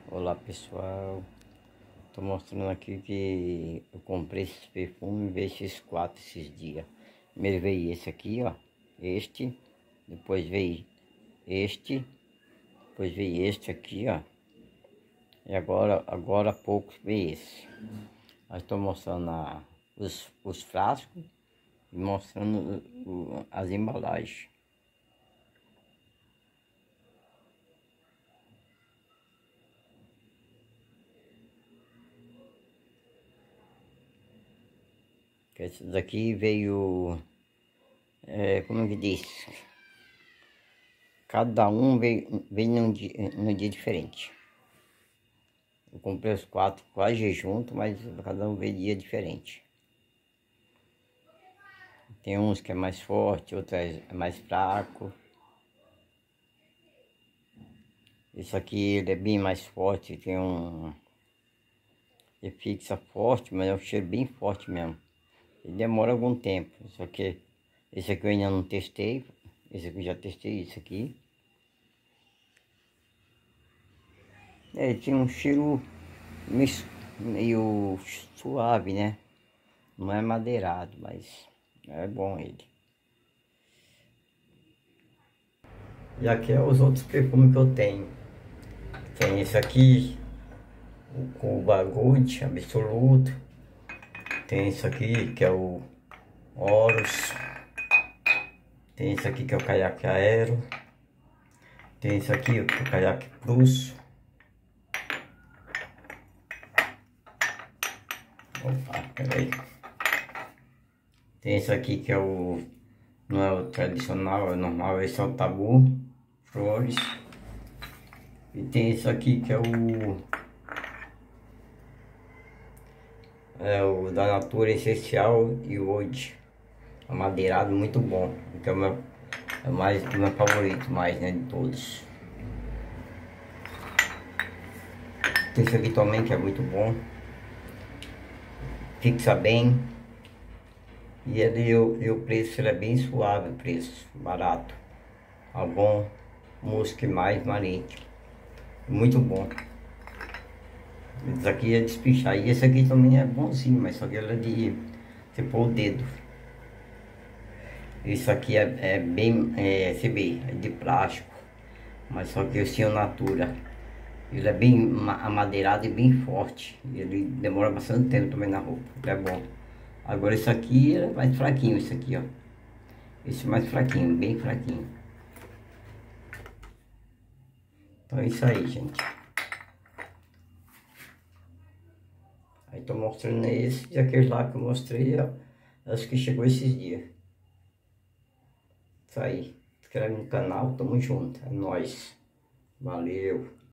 Olá pessoal, tô mostrando aqui que eu comprei esses perfumes, veio esses 4 esses dias. Primeiro veio esse aqui, ó, depois veio este, depois veio este aqui, ó, e agora há pouco veio esse. Aí estou mostrando os frascos e mostrando as embalagens. Esse daqui veio, como que diz? Cada um veio num dia diferente. Eu comprei os 4 quase junto, mas cada um veio dia diferente. Tem uns que é mais forte, outros é mais fraco. Esse aqui ele é bem mais forte, tem um... Ele fixa forte, mas é um cheiro bem forte mesmo. Ele demora algum tempo, só que esse aqui eu ainda não testei. Esse aqui eu já testei, esse aqui. Ele tinha um cheiro meio suave, né? Não é madeirado, mas é bom ele. E aqui é os outros perfumes que eu tenho. Tem esse aqui, o Cuba Gold Absoluto. Tem esse aqui que é o Horus. Tem esse aqui que é o Caiaque Aero. Tem esse aqui que é o Caiaque Plus. Opa, peraí. Tem esse aqui que é o... Não é o tradicional, é o normal. Esse é o Tabu Flores. E tem esse aqui que é o da Natura Essencial e Wood. Amadeirado, muito bom. Que é o meu favorito mais, né, de todos. Tem esse aqui também que é muito bom. Fixa bem. E o preço ele é bem suave, o preço, barato. Bom, Musk mais marítimo. Muito bom. Esse aqui é despichar. E esse aqui também é bonzinho, mas só que ele é de você pôr o dedo. Isso aqui é bem, você vê, é de plástico. Mas só que esse é o Natura. Ele é bem amadeirado e bem forte. Ele demora bastante tempo também na roupa. Ele é bom. Agora esse aqui é mais fraquinho, esse aqui, ó. Esse é mais fraquinho, bem fraquinho. Então é isso aí, gente. Aí tô mostrando esse e aquele lá que eu mostrei, ó. Acho que chegou esses dias. Isso aí. Se inscreve no canal, tamo junto. É nóis. Valeu.